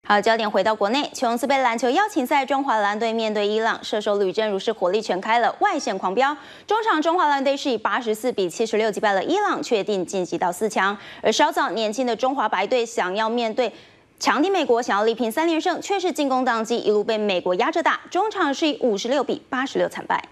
好，焦点回到国内，琼斯杯篮球邀请赛，中华蓝队面对伊朗，射手吕正如是火力全开了，外线狂飙。中场中华蓝队是以84比76击败了伊朗，确定晋级到4强。而稍早年轻的中华白队想要面对强敌美国，想要力拼3连胜，却是进攻当机，一路被美国压着打，中场是以56比86惨败。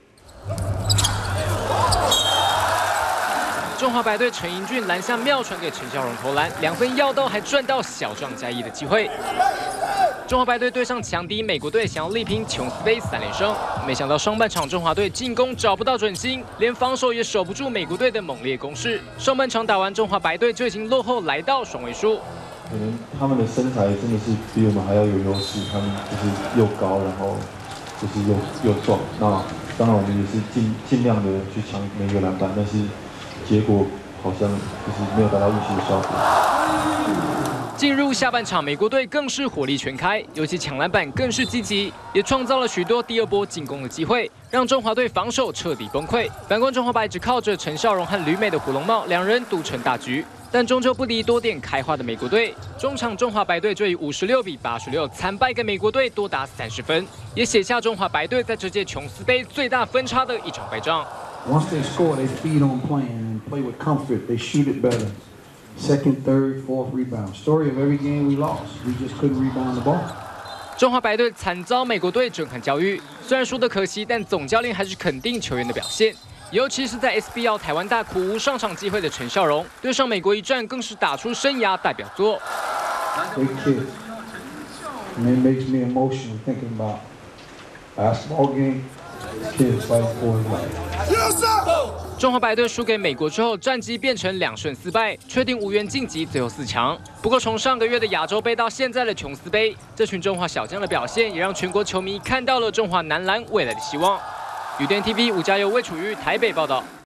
中华白队陈盈俊篮下妙传给陈孝荣投篮，2分要到，还赚到小壮加1的机会。中华白队对上强敌美国队，想要力拼琼斯杯3连胜，没想到上半场中华队进攻找不到准心，连防守也守不住美国队的猛烈攻势。上半场打完，中华白队就已经落后来到双位数。 可能他们的身材真的是比我们还要有优势，他们就是又高，然后就是又壮。那当然我们也是尽量的去抢每个篮板，但是 结果好像就是没有达到预期的效果。 进入下半场，美国队更是火力全开，尤其抢篮板更是积极，也创造了许多第2波进攻的机会，让中华队防守彻底崩溃。反观中华白只靠着陈孝荣和吕美的虎龙帽，2人独撑大局，但终究不敌多点开花的美国队。中场中华白队就以56比86惨败给美国队，多达30分，也写下中华白队在这届琼斯杯最大分差的一场败仗。 Once they score, they feed on playing and play with comfort. They shoot it better. Second, third, fourth rebound. Story of every game we lost. We just couldn't rebound the ball. 中华白队惨遭美国队震撼教育，虽然输得可惜，但总教练还是肯定球员的表现。尤其是在 SBL 台湾大苦无上场机会的陈孝荣，对上美国一战更是打出生涯代表作。 Big kid. And it makes me emotional thinking about basketball game. Kids fight for his life. 中华白队输给美国之后，战绩变成2胜4败，确定无缘晋级最后4强。不过，从上个月的亚洲杯到现在的琼斯杯，这群中华小将的表现，也让全国球迷看到了中华男篮未来的希望。UDN TV 吴家佑、魏楚瑜台北报道。